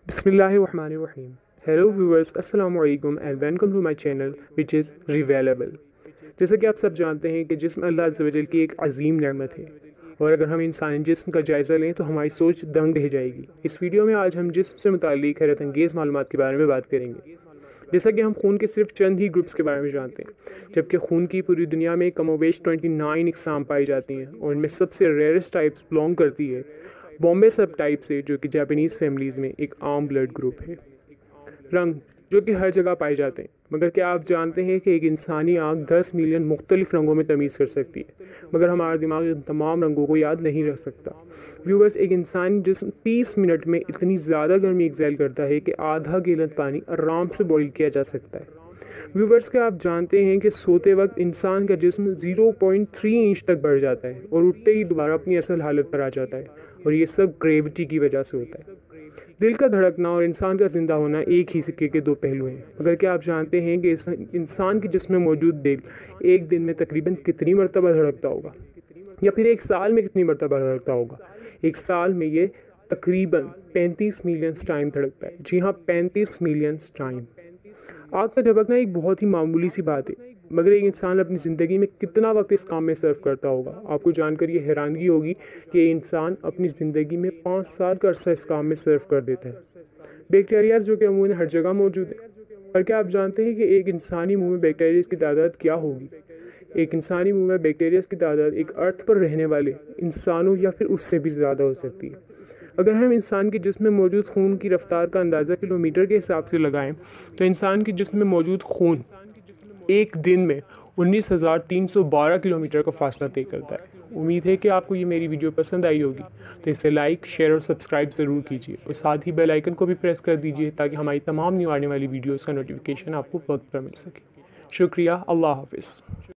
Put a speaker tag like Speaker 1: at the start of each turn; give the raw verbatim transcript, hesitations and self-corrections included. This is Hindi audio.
Speaker 1: Bismillahirrahmanirrahim. Hello viewers, Assalamu alaikum and welcome to my channel which is Revealable. जैसा कि आप सब जानते हैं कि जिस्म अल्लाह अज़्ज़ व जल की एक अजीम नेमत है और अगर हम इंसानी जिस्म का जायज़ा लें तो हमारी सोच दंग रह जाएगी। इस वीडियो में आज हम जिस्म से मुताल्लिक़ हैरत अंगेज़ मालूमात के बारे में बात करेंगे। जैसा कि हम खून के सिर्फ चंद ही ग्रुप्स के बारे में जानते हैं, जबकि खून की पूरी दुनिया में कमोबेश उनतीस इकसाम पाई जाती हैं और इनमें सबसे रेयरेस्ट टाइप्स बिलोंग करती है बॉम्बे सब टाइप से, जो कि जापानीज़ फैमिलीज़ में एक आम ब्लड ग्रुप है। रंग जो कि हर जगह पाए जाते हैं, मगर क्या आप जानते हैं कि एक इंसानी आँख दस मिलियन मुख्तलिफ रंगों में तमीज़ कर सकती है, मगर हमारा दिमाग इन तमाम रंगों को याद नहीं रख सकता। व्यूवर्स, एक इंसानी जिस्म तीस मिनट में इतनी ज़्यादा गर्मी एक्सेल करता है कि आधा गैलन पानी आराम से बॉईल किया जा सकता है। व्यूवर्स, क्या आप जानते हैं कि सोते वक्त इंसान का जिस्म ज़ीरो पॉइंट थ्री इंच तक बढ़ जाता है और उठते ही दोबारा अपनी असल हालत पर आ जाता है, और ये सब ग्रेविटी की वजह से होता है। दिल का धड़कना और इंसान का ज़िंदा होना एक ही सिक्के के दो पहलू हैं, मगर क्या आप जानते हैं कि इस इंसान के जिस्म में मौजूद दिल एक दिन में तकरीबन कितनी मरतबा धड़कता होगा, या फिर एक साल में कितनी मरतबा धड़कता होगा? एक साल में ये तकरीबन पैंतीस मिलियन टाइम धड़कता है। जी हाँ, पैंतीस मिलियन टाइम। आग का झपकना एक बहुत ही मामूली सी बात है, मगर एक इंसान अपनी ज़िंदगी में कितना वक्त इस काम में सर्व करता होगा। आपको जानकर ये हैरानगी होगी कि इंसान अपनी ज़िंदगी में पाँच साल का अरसा इस काम में सर्व कर देता है। बैक्टीरियाज जो कि अमूमन हर जगह मौजूद है, पर क्या आप जानते हैं कि एक इंसानी मुंह में बैक्टीरियाज की तादाद क्या होगी? एक इंसानी मुंह में बैक्टीरियाज की तादाद एक अर्थ पर रहने वाले इंसानों या फिर उससे भी ज़्यादा हो सकती है। अगर हम इंसान के जिस्म में मौजूद खून की रफ्तार का अंदाज़ा किलोमीटर के हिसाब से लगाएं, तो इंसान के जिस्म में मौजूद खून एक दिन में उन्नीस हज़ार तीन सौ बारह किलोमीटर का फासला तय करता है। उम्मीद है कि आपको ये मेरी वीडियो पसंद आई होगी, तो इसे लाइक, शेयर और सब्सक्राइब ज़रूर कीजिए और साथ ही बेल आइकन को भी प्रेस कर दीजिए ताकि हमारी तमाम न्यू आने वाली वीडियोज़ का नोटिफिकेशन आपको वक्त पर मिल सके। शुक्रिया। अल्लाह हाफिज़।